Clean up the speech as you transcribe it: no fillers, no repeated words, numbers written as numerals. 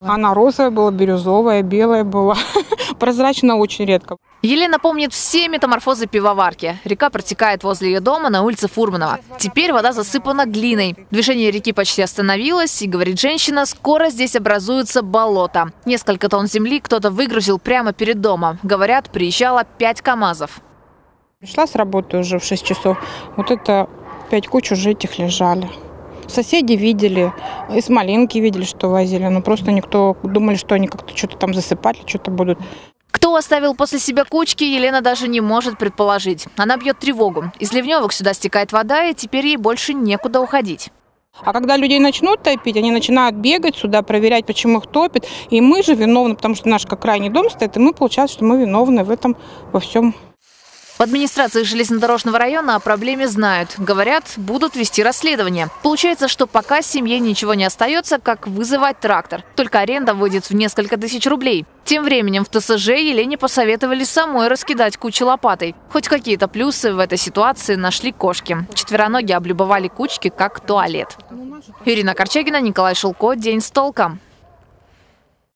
Она розовая была, бирюзовая, белая была. Прозрачно очень редко. Елена помнит все метаморфозы пивоварки. Река протекает возле ее дома на улице Фурманова. Теперь вода засыпана глиной. Движение реки почти остановилось, и, говорит женщина, скоро здесь образуется болото. Несколько тонн земли кто-то выгрузил прямо перед домом. Говорят, приезжало 5 КАМАЗов. Пришла с работы уже в 6 часов. Вот это 5 куч уже этих лежали. Соседи видели, из Малинки видели, что возили. Но просто никто думали, что они как-то что-то там засыпать, что-то будут. Кто оставил после себя кучки, Елена даже не может предположить. Она бьет тревогу. Из ливневок сюда стекает вода, и теперь ей больше некуда уходить. А когда людей начнут топить, они начинают бегать сюда, проверять, почему их топят. И мы же виновны, потому что наш как крайний дом стоит, и мы, получается, что мы виновны в этом во всем. В администрации железнодорожного района о проблеме знают. Говорят, будут вести расследование. Получается, что пока семье ничего не остается, как вызывать трактор. Только аренда выйдет в несколько тысяч рублей. Тем временем в ТСЖ Елене посоветовали самой раскидать кучи лопатой. Хоть какие-то плюсы в этой ситуации нашли кошки. Четвероногие облюбовали кучки, как туалет. Ирина Корчагина, Николай Шелко. День с толком.